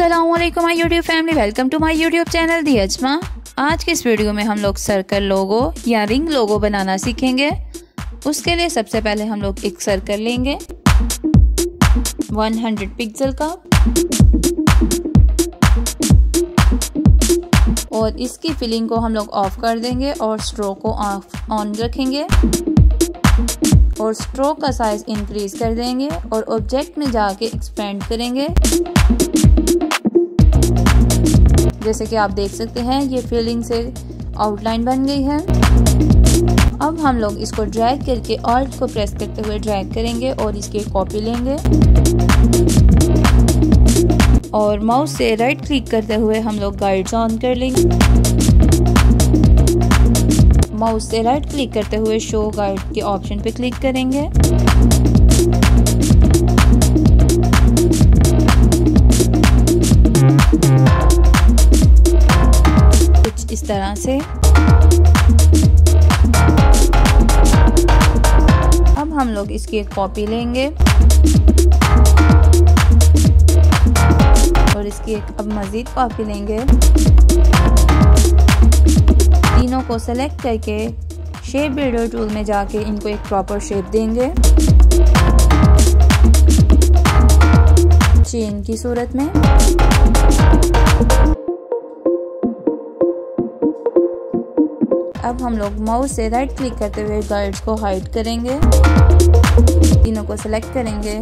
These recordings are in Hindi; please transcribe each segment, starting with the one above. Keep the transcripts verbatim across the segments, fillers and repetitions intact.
अस्सलामुअलैकुम my YouTube family, welcome to my YouTube channel the Azma. आज के इस वीडियो में हम लोग सर्कल लोगो या रिंग लोगो बनाना सीखेंगे। उसके लिए सबसे पहले हम लोग एक सर्कल लेंगे सौ पिक्सल का और इसकी फिलिंग को हम लोग ऑफ कर देंगे और स्ट्रोक को ऑफ ऑन रखेंगे और स्ट्रोक का साइज इंक्रीज कर देंगे और ऑब्जेक्ट में जाके एक्सपेंड करेंगे। जैसे कि आप देख सकते हैं ये फिलिंग से आउटलाइन बन गई है। अब हम लोग इसको ड्रैग करके ऑल्ट को प्रेस करते हुए ड्रैग करेंगे और इसकी एक कॉपी लेंगे और माउस से राइट क्लिक करते हुए हम लोग गाइड्स ऑन कर लेंगे। माउस से राइट क्लिक करते हुए शो गाइड के ऑप्शन पे क्लिक करेंगे। कुछ इस तरह से। अब हम लोग इसकी एक कॉपी लेंगे और इसकी एक अब मजीद कॉपी लेंगे। तीनों को सेलेक्ट करके शेप बिल्डर टूल में जाके इनको एक प्रॉपर शेप देंगे चेन की सूरत में। अब हम लोग माउस से राइट क्लिक करते हुए गाइड्स को हाइड करेंगे। तीनों को सेलेक्ट करेंगे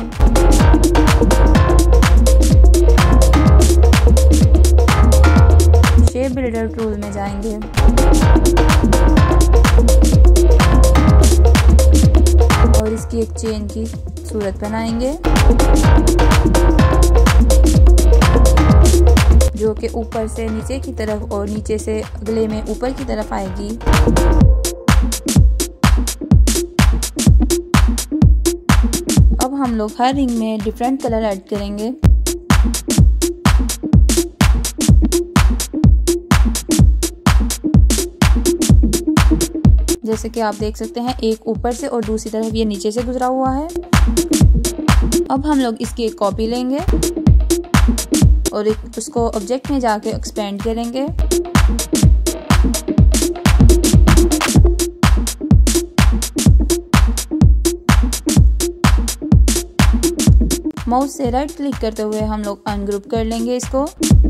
शेप बिल्डर टूल में जाएंगे और इसकी एक चेन की सूरत बनाएंगे जो कि ऊपर से नीचे की तरफ और नीचे से अगले में ऊपर की तरफ आएगी। अब हम लोग हर रिंग में डिफरेंट कलर ऐड करेंगे। जैसे कि आप देख सकते हैं एक ऊपर से और दूसरी तरफ ये नीचे से गुजरा हुआ है। अब हम लोग इसकी एक कॉपी लेंगे और एक उसको ऑब्जेक्ट में जाके एक्सपेंड करेंगे। माउस से राइट क्लिक करते हुए हम लोग अनग्रुप कर लेंगे इसको।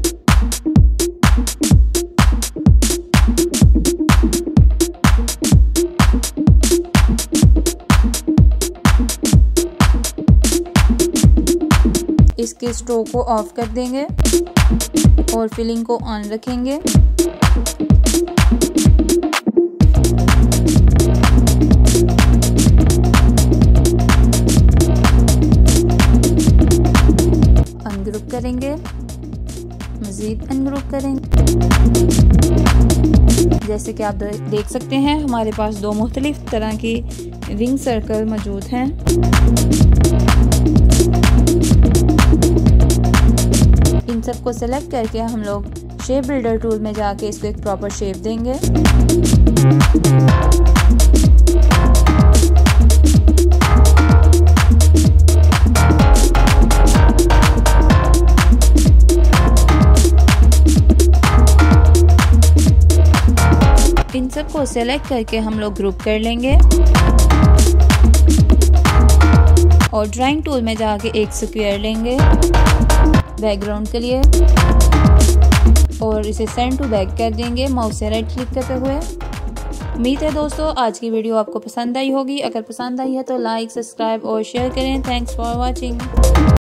इसके स्ट्रोक को ऑफ कर देंगे और फिलिंग को ऑन रखेंगे। अनग्रुप करेंगे, मजीद अनग्रुप करेंगे। जैसे कि आप देख सकते हैं हमारे पास दो मुख्तलिफ तरह की रिंग सर्कल मौजूद हैं। इन सबको सेलेक्ट करके हम लोग शेप बिल्डर टूल में जाके इसको एक प्रॉपर शेप देंगे। इन सबको सेलेक्ट करके हम लोग ग्रुप कर लेंगे और ड्राइंग टूल में जाके एक स्क्वायर लेंगे बैकग्राउंड के लिए और इसे सेंड टू बैक कर देंगे माउस से राइट क्लिक करते हुए। उम्मीद है दोस्तों आज की वीडियो आपको पसंद आई होगी। अगर पसंद आई है तो लाइक, सब्सक्राइब और शेयर करें। Thanks for watching.